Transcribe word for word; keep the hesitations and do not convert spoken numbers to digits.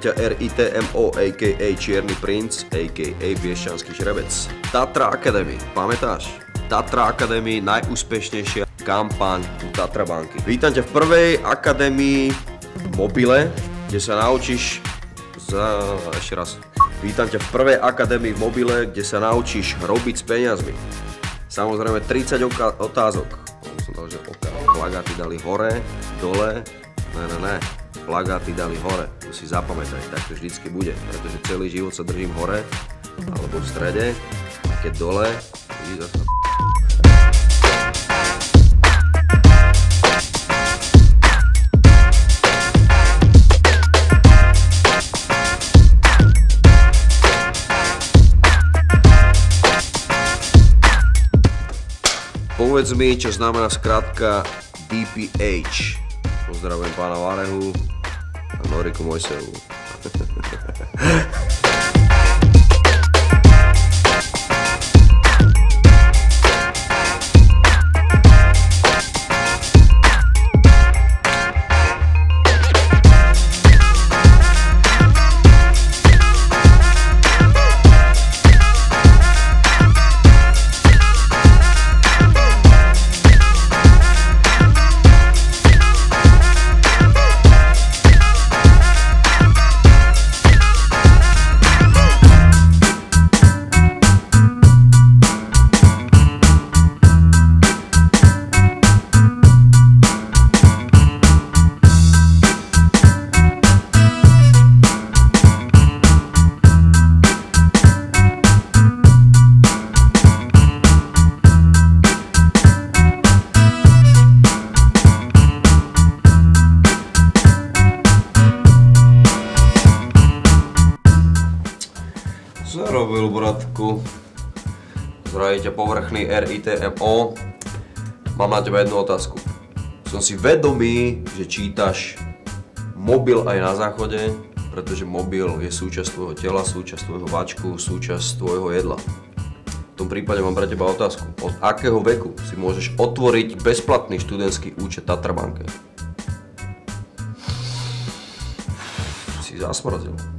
ťa er í té em ó, a ká a. Čierny princ, a ká a. Piešťanský žrebec. Tatra Academy, pamätáš? Tatra Academy, najúspešnejšia kampaň u Tatra banky. Vítam ťa v prvej akadémii mobile, kde sa naučíš za... ešte raz. Vítam ťa v prvej akadémii v mobile, kde sa naučíš robiť s peniazmi. Samozrejme tridsať otázok. Som dal, že oka. Plagáty dali hore, dole. Ne, ne, ne. Plagáty dali hore. To si zapamätaj, tak to vždycky bude. Pretože celý život sa držím hore, alebo v strede. A keď dole, vidíš zase. Povedz mi, čo znamená skrátka dé pé há. Pozdravujem pána Varehu a Noriku Mojsevu. Co robil, bratku? Zdraví ťa povrchný er í té em ó. Mám na teba jednu otázku. Som si vedomý, že čítaš mobil aj na záchode, pretože mobil je súčasť tvojho tela, súčasť tvojho váčku, súčasť tvojho jedla. V tom prípade mám pre teba otázku. Od akého veku si môžeš otvoriť bezplatný študentský účet Tatra banke? Si zasmrzil.